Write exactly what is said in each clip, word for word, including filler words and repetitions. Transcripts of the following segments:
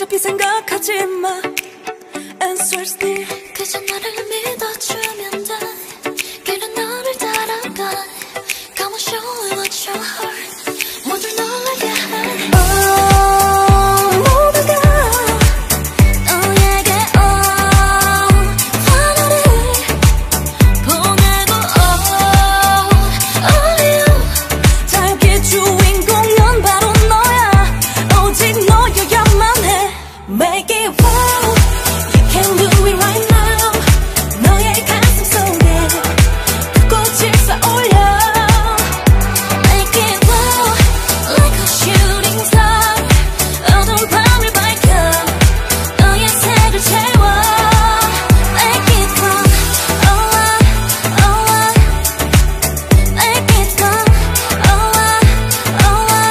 어차피 생각하지 마. Answers still 그저 나를 믿어주면 돼. 길은 너를 따라가. Come on, show me what your heart. 모두 놀라게 해. Oh, 모두가 너에게 oh 하나를 보내고 oh only you. 자유의 주인공은 바로 너야. 오직 너여야만 해. Make it wow. You can do it right now. 너의 가슴 속에 꽃을 쏘올려. Make it wow like a shooting star. 어두운 밤을 밝혀 너의 색을 채워. Make it wow oh I oh I make it wow oh I oh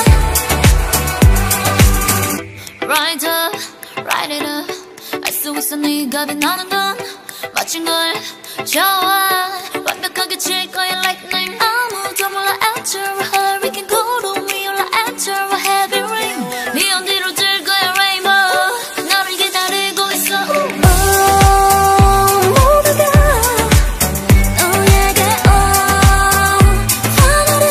I Ride up, ride it up. 알 수 있어 네가 빛나는 건 멋진 걸 좋아. 완벽하게 칠 거야 like name. 아무도 몰라 after a hurricane. 구름 위 올라 after a heavy rain. 네온 뒤로 들 거야 rainbow. 너를 기다리고 있어. Oh, 모두가 너에게 oh 하나를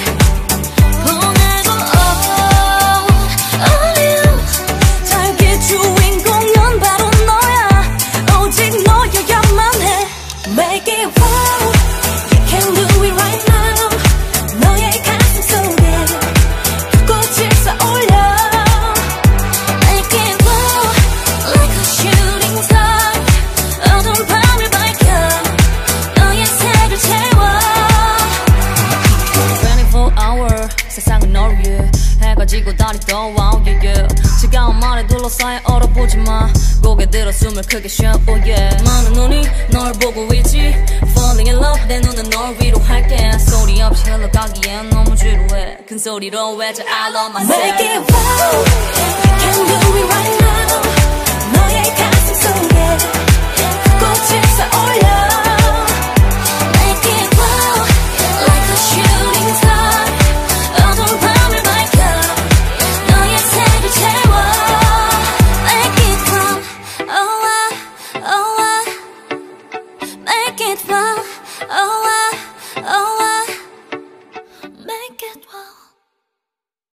보내고 oh only you. 자유의 주인공은 바로 너야. 오직 너여야만 해. Make it wow. You can do it right now. 너의 가슴 속에 꽃을 쏘올려. Make it wow like a shooting star. 어두운 밤을 밝혀 너의 색을 채워. twenty-four hour 세상은 너를 위해 해가 지고 달이 떠와 yeah, yeah. 차가운 말에 둘러싸여 얼어보지 마. 고개 들어 숨을 크게 쉬어 oh yeah. 많은 눈이 널 보고 있지. Falling in love 내 눈은 널 위로할게. 소리 없이 흘러가기엔 너무 지루해. 큰 소리로 외쳐 I love myself. Make it wow. You can do it right now. 너의 가슴 속에 꽃을 쏘올려. Make it wow like a shooting star. 어두운 밤을 밝혀 너의 색을 채워. Make it wow oh I oh I make it wow oh I oh